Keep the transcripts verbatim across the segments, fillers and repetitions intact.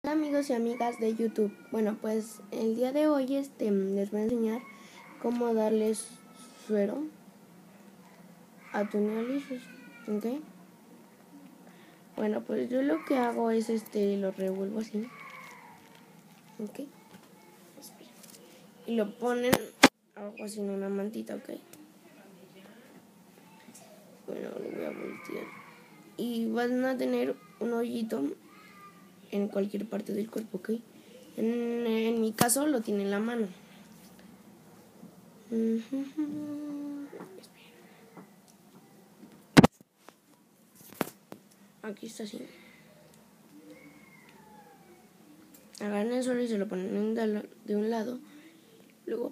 Hola amigos y amigas de YouTube. Bueno, pues el día de hoy este, les voy a enseñar cómo darles suero a tus narices, ¿ok? Bueno, pues yo lo que hago es este, lo revuelvo así, ¿ok? Y lo ponen algo así en una mantita, ¿ok? Bueno, lo voy a voltear. Y van a tener un hoyito en cualquier parte del cuerpo, ¿ok? En, en mi caso lo tiene en la mano. Aquí está así. Agarran el suelo y se lo ponen de un lado. Luego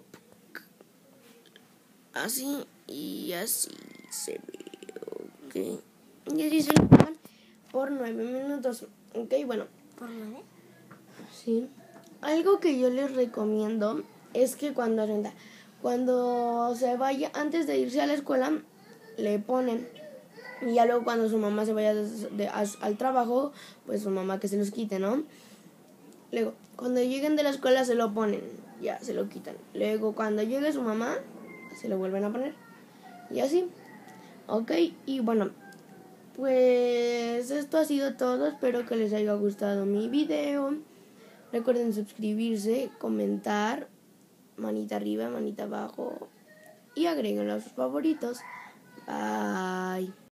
así y así se ve, ok. Y así se lo pongan por nueve minutos, ok. Bueno, ¿por nueve? Sí. Algo que yo les recomiendo es que cuando cuando se vaya, antes de irse a la escuela, le ponen. Y ya luego cuando su mamá se vaya de, de, a, al trabajo, pues su mamá que se los quite, ¿no? Luego, cuando lleguen de la escuela se lo ponen, ya se lo quitan. Luego, cuando llegue su mamá, se lo vuelven a poner. Y así, ok. Y bueno, pues esto ha sido todo. Espero que les haya gustado mi video. Recuerden suscribirse, comentar, manita arriba, manita abajo y agréguenlo a sus favoritos. Bye.